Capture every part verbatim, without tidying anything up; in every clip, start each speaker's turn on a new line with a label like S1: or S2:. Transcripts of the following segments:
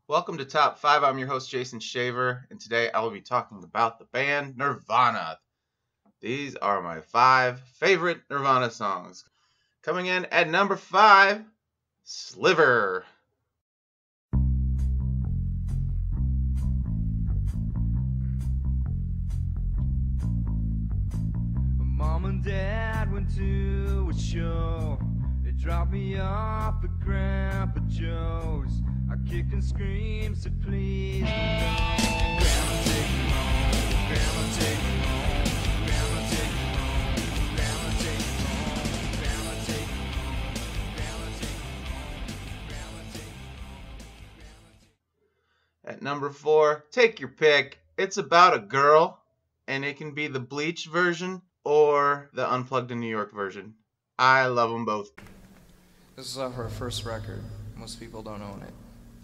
S1: Welcome to Top five. I'm your host, Jason Shaver, and today I will be talking about the band Nirvana. These are my five favorite Nirvana songs. Coming in at number five, Sliver.
S2: Mom and Dad went to a show. They dropped me off at Grandpa Joe's. I kick and scream, said please no. Grandma take me home, Grandma take me home, Grandma take me home, Grandma take me home, Grandma take me home, Grandma take me home, Grandma take me home.
S1: At number four, take your pick. It's about a girl, and it can be the Bleach version or the Unplugged in New York version. I love them both.
S3: This is off our first record. Most people don't own it.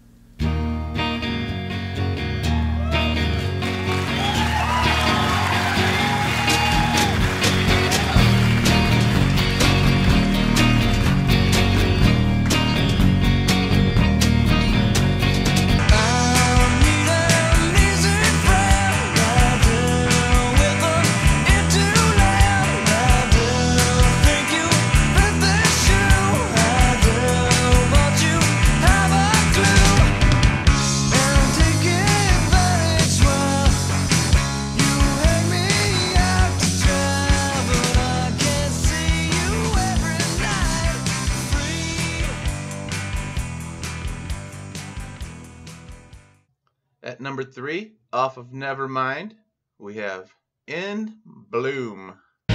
S1: At number three, off of Nevermind, we have In Bloom.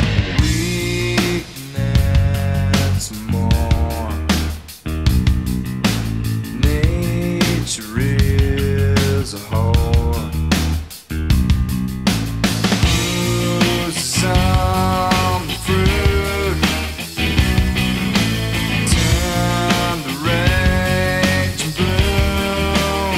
S2: Weakness more. Nature is a whore. Use some fruit. Turn the rage and bloom.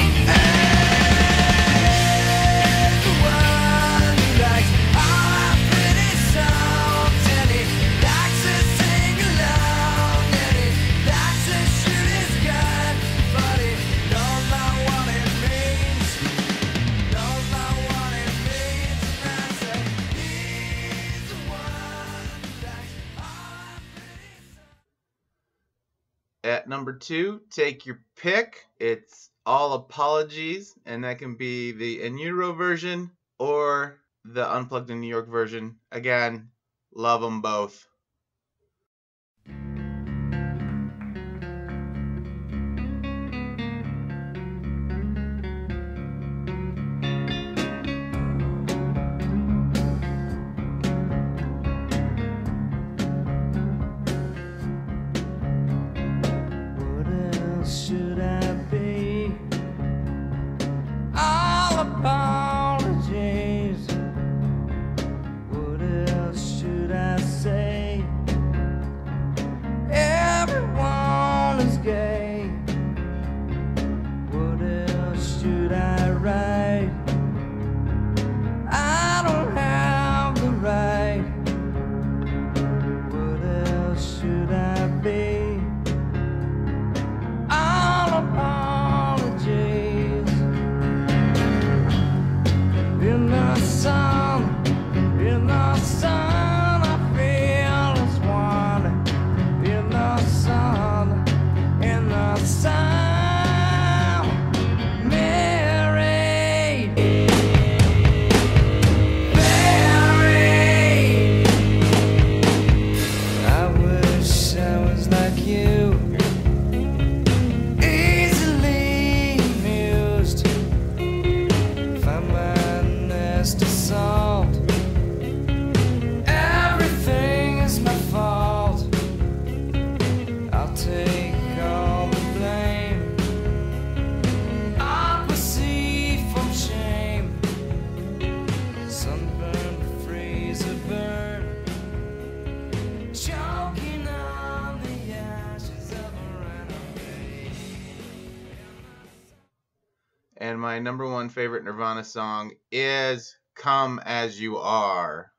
S2: Everyone likes our pretty songs, and he likes to sing along, and he likes to shoot his gun, but he don't know what it means. Don't know what it means, and I say he's the one who likes our pretty songs.
S1: At number two, take your pick. It's All Apologies, and that can be the In Utero version or the Unplugged in New York version. Again, love them both.
S2: What else should I be? All apologies. What else should I say? Everyone is gay. What else should I write? I don't have the right. What else should I be? All apologies. In the sun, in the sun, I feel as one. In the sun, in the sun, married, buried. I wish I was like you. Easily amused, find my nest of salt. Everything is my fault. I'll take all the blame. Opposite from shame. Sunburned, freezer burn. Choking on the ashes of a runaway.
S1: And my number one favorite Nirvana song is Come As You Are.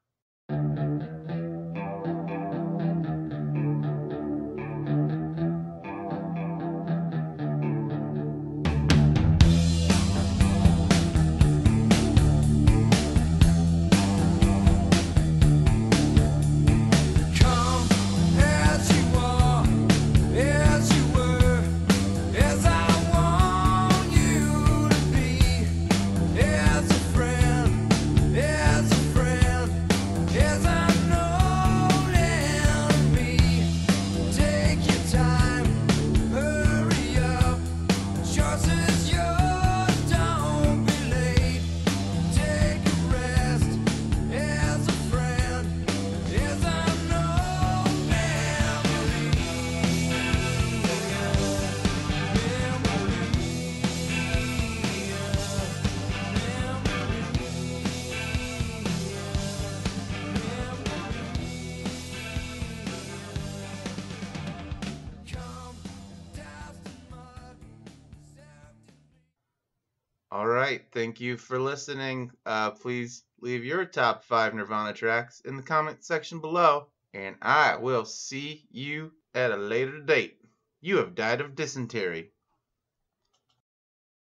S1: All right, thank you for listening. Uh, please leave your top five Nirvana tracks in the comment section below, and I will see you at a later date. You have died of dysentery.